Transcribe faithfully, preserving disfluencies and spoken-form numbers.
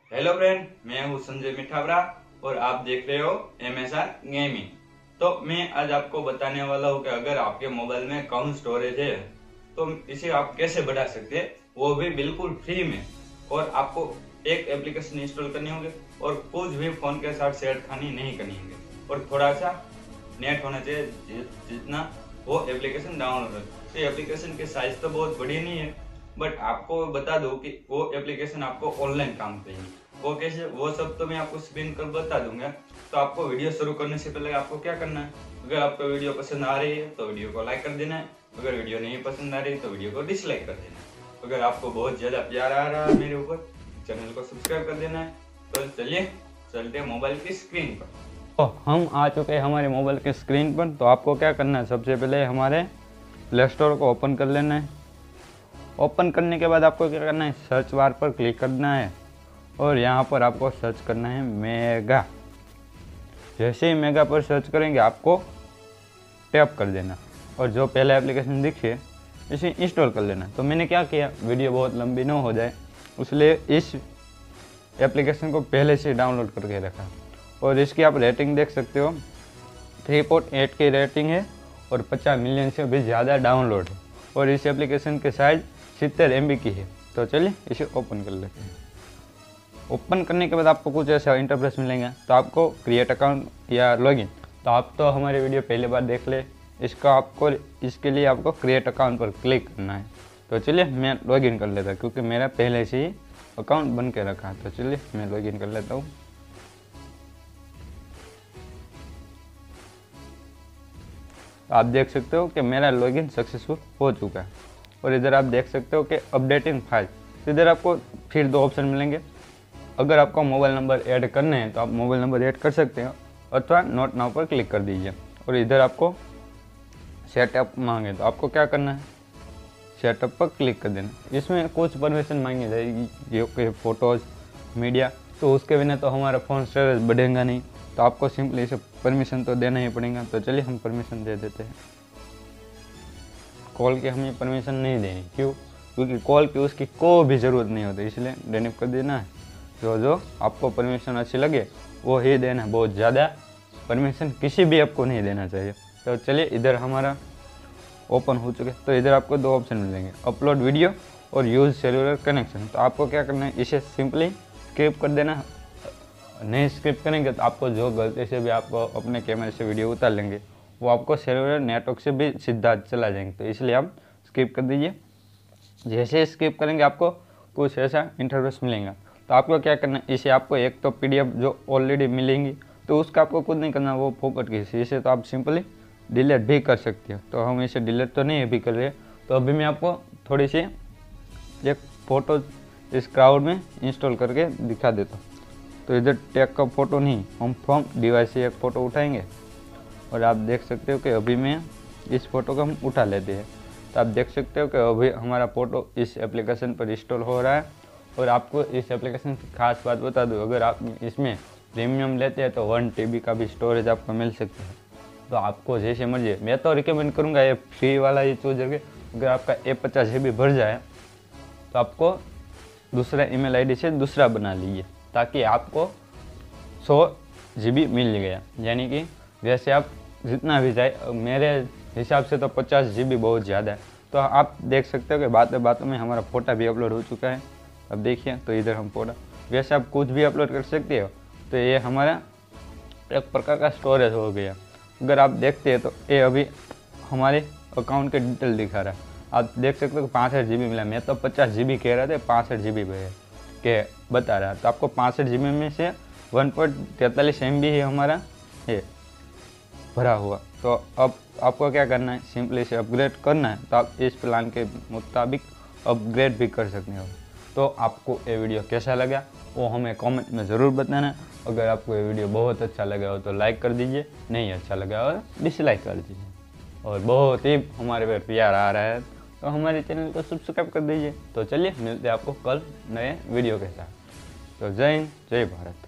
Hello friend, मैं हूँ संजय मिठावरा और आप देख रहे हो एम एस आर गेमिंग। तो मैं आज आपको बताने वाला हूँ कि अगर आपके मोबाइल में कम स्टोरेज है तो इसे आप कैसे बढ़ा सकते हैं, वो भी बिल्कुल फ्री में। और आपको एक एप्लीकेशन इंस्टॉल करनी होगी और कुछ भी फोन के साथ छेड़खानी नहीं करनी होगी और थोड़ा सा नेट होना चाहिए जितना वो एप्लीकेशन डाउनलोड हो। तो एप्लीकेशन की साइज तो बहुत बड़ी नहीं है, बट आपको बता दो कि वो एप्लीकेशन आपको ऑनलाइन काम करेगी। वो कैसे, वो सब तो मैं आपको स्क्रीन कर बता दूंगा। तो आपको वीडियो शुरू करने से पहले आपको क्या करना है, अगर आपको वीडियो पसंद आ रही है तो वीडियो को लाइक कर देना है, अगर वीडियो नहीं पसंद आ रही तो वीडियो को डिसलाइक कर देना है। अगर आपको बहुत ज्यादा प्यार आ रहा है मेरे ऊपर, चैनल को सब्सक्राइब कर देना है। तो चलिए चलते हैं मोबाइल की स्क्रीन पर। तो हम आ चुके हैं हमारे मोबाइल की स्क्रीन पर। तो आपको क्या करना है, सबसे पहले हमारे प्ले स्टोर को ओपन कर लेना है। ओपन करने के बाद आपको क्या करना है, सर्च बार पर क्लिक करना है और यहाँ पर आपको सर्च करना है मेगा। जैसे ही मेगा पर सर्च करेंगे आपको टैप कर देना और जो पहला एप्लीकेशन दिखे इसे इंस्टॉल कर लेना। तो मैंने क्या किया, वीडियो बहुत लंबी ना हो जाए इसलिए इस एप्लीकेशन को पहले से डाउनलोड करके रखा। और इसकी आप रेटिंग देख सकते हो, थ्री पॉइंट एट की रेटिंग है और पचास मिलियन से भी ज़्यादा डाउनलोड है। और इस एप्लीकेशन के साइज सत्तर एम बी की है। तो चलिए इसे ओपन कर लेते हैं। ओपन करने के बाद आपको कुछ ऐसा इंटरफेस मिलेगा। तो आपको क्रिएट अकाउंट या लॉगिन, तो आप तो हमारे वीडियो पहली बार देख ले, इसका आपको इसके लिए आपको क्रिएट अकाउंट पर क्लिक करना है। तो चलिए मैं लॉगिन कर लेता हूँ क्योंकि मेरा पहले से ही अकाउंट बन के रखा है। तो चलिए मैं लॉगिन कर लेता हूँ। आप देख सकते हो कि मेरा लॉगिन सक्सेसफुल हो चुका है। और इधर आप देख सकते हो कि अपडेटिंग फाइल। तो इधर आपको फिर दो ऑप्शन मिलेंगे। अगर आपको मोबाइल नंबर ऐड करने हैं तो आप मोबाइल नंबर ऐड कर सकते हो अथवा नोट नाउ पर क्लिक कर दीजिए। और इधर आपको सेटअप मांगे तो आपको क्या करना है, सेटअप पर क्लिक कर देना। इसमें कुछ परमिशन मांगी जाएगी, जो कि फ़ोटोज़, मीडिया। तो उसके बिना तो हमारा फ़ोन स्टोरेज बढ़ेगा नहीं, तो आपको सिंपली इसे परमिशन तो देना ही पड़ेगा। तो चलिए हम परमिशन दे देते हैं। कॉल की हमें परमिशन नहीं देनी, क्यों? क्योंकि कॉल की उसकी कोई भी ज़रूरत नहीं होती, इसलिए डिलीट कर देना है। जो जो आपको परमिशन अच्छी लगे वो ही देना है, बहुत ज़्यादा परमिशन किसी भी ऐप को नहीं देना चाहिए। तो चलिए इधर हमारा ओपन हो चुके। तो इधर आपको दो ऑप्शन मिलेंगे, अपलोड वीडियो और यूज़ सेलुलर कनेक्शन। तो आपको क्या करना है, इसे सिंपली स्किप कर देना। नहीं स्किप करेंगे तो आपको जो गलती से भी आप अपने कैमरे से वीडियो उतार लेंगे वो आपको सेलुलर नेटवर्क से भी सीधा चला जाएंगे। तो इसलिए आप स्किप कर दीजिए। जैसे स्किप करेंगे आपको कुछ ऐसा इंटरफेस मिलेगा। तो आपको क्या करना है, इसे आपको एक तो पीडीएफ जो ऑलरेडी मिलेंगी तो उसका आपको कुछ नहीं करना, वो फोकट की। इसे तो आप सिंपली डिलीट भी कर सकते हो। तो हम इसे डिलीट तो नहीं अभी कर रहे। तो अभी मैं आपको थोड़ी सी एक फ़ोटो इस क्राउड में इंस्टॉल करके दिखा देता हूँ। तो इधर टैग का फ़ोटो नहीं, हम फ्रॉम डिवाइस से एक फ़ोटो उठाएंगे और आप देख सकते हो कि अभी मैं इस फ़ोटो को हम उठा लेते हैं। तो आप देख सकते हो कि अभी हमारा फ़ोटो इस एप्लीकेशन पर इंस्टॉल हो रहा है। और आपको इस एप्लीकेशन की खास बात बता दूँ, अगर आप इसमें प्रीमियम लेते हैं तो वन टी बी का भी स्टोरेज आपको मिल सकता है। तो आपको जैसे मर्जी, मैं तो रिकमेंड करूँगा ये फ्री वाला ही चूज करके। अगर आपका ए पचास जी बी भर जाए तो आपको दूसरा ईमेल आईडी से दूसरा बना लीजिए, ताकि आपको सौ जी बी मिल गया। यानी कि वैसे आप जितना भी जाए, मेरे हिसाब से तो पचास जी बी बहुत ज़्यादा है। तो आप देख सकते हो कि बातों बातों में हमारा फ़ोटो भी अपलोड हो चुका है। अब देखिए, तो इधर हम फ़ोटो, वैसे आप कुछ भी अपलोड कर सकते हो। तो ये हमारा एक प्रकार का स्टोरेज हो गया। अगर आप देखते हैं तो ये अभी हमारे अकाउंट के डिटेल दिखा रहा है। आप देख सकते हो पाँसठ जी बी मिला। मैं तो पचास जी बी कह रहा था, पाँसठ जी बी के बता रहा है। तो आपको पाँसठ जी बी में से वन पॉइंट तैंतालीस एम बी है हमारा ये भरा हुआ। तो अब आपको क्या करना है, सिंपली से अपग्रेड करना है। तो आप इस प्लान के मुताबिक अपग्रेड भी कर सकते हो। तो आपको ये वीडियो कैसा लगा वो हमें कमेंट में ज़रूर बताना। अगर आपको ये वीडियो बहुत अच्छा लगा हो तो लाइक कर दीजिए, नहीं अच्छा लगा हो डिसलाइक कर दीजिए। और बहुत ही हमारे पे प्यार आ रहा है तो हमारे चैनल को सब्सक्राइब कर दीजिए। तो चलिए मिलते हैं आपको कल नए वीडियो के साथ। तो जय हिंद, जय भारत।